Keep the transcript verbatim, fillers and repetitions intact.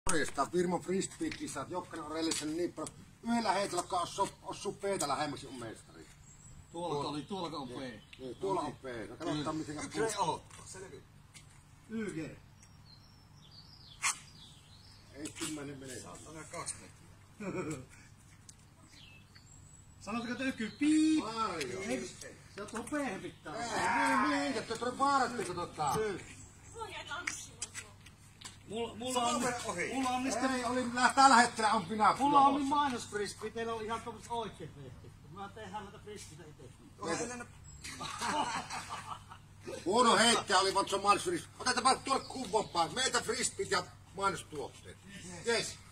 Morjesta, Virmo Frisbee-kisat, Jokkanen on rellisen niin paljon. Yhdellä heitolla osuu P-tä lähemmäksi on mestari. Tuolla oli, tuolla on P. Niin, tuolla on P. No katsotaan mitenkä... Yksi ei aloittaa, selviä. Yger. Ei kymmenen mene. Saattaa mennä kaksi metriä. Sanotteko tökky pii? Marjo. Ei, se on tuohon P-hän pitää. Niin, niin, että tuo vaaratteko tota? Mulla, mulla on, mulla on niistä... Ei, oli tällä hetkellä on pinaa. Mulla on niin mainosfrisbee, teillä oli ihan tommoset oikeet vehkeet. Mä tehdään näitä frisbeitä itse. Huono heittäjä oli, mutta se on mainosfrisbee. Otetaanpa tuolle kuvan päin. Meitä frisbeet ja mainostuotteet. Yes.